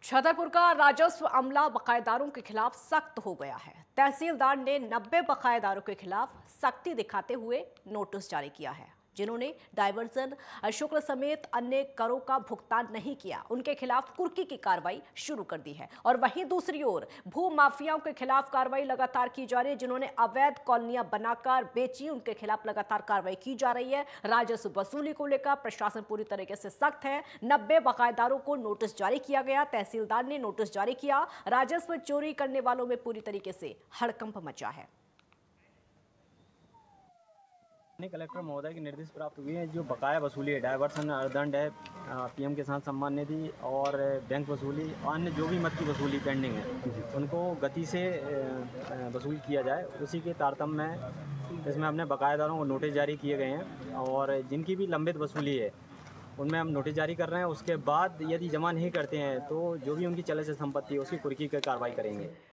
छतरपुर का राजस्व अमला बकायेदारों के खिलाफ सख्त हो गया है। तहसीलदार ने 90 बकायेदारों के खिलाफ सख्ती दिखाते हुए नोटिस जारी किया है। जिन्होंने डायवर्जन शुल्क समेत अन्य करों का भुगतान नहीं किया, उनके खिलाफ कुर्की की कार्रवाई शुरू कर दी है। और वहीं दूसरी ओर भू माफियाओं के खिलाफ कार्रवाई लगातार की जा रही है। जिन्होंने अवैध कॉलोनियां बनाकर बेची, उनके खिलाफ लगातार कार्रवाई की जा रही है। राजस्व वसूली को लेकर प्रशासन पूरी तरीके से सख्त है। 90 बकायेदारों को नोटिस जारी किया गया। तहसीलदार ने नोटिस जारी किया। राजस्व चोरी करने वालों में पूरी तरीके से हड़कंप मचा है। कलेक्टर महोदय के निर्देश प्राप्त हुए हैं। जो बकाया वसूली है, डायवर्सन दंड है, पीएम किसान सम्मान निधि और बैंक वसूली, अन्य जो भी मद की वसूली पेंडिंग है, उनको गति से वसूल किया जाए। उसी के तारतम्य में इसमें हमने बकायेदारों को नोटिस जारी किए गए हैं और जिनकी भी लंबित वसूली है उनमें हम नोटिस जारी कर रहे हैं। उसके बाद यदि जमा नहीं करते हैं तो जो भी उनकी चल अचल संपत्ति है उसकी कुर्की की कार्रवाई करेंगे।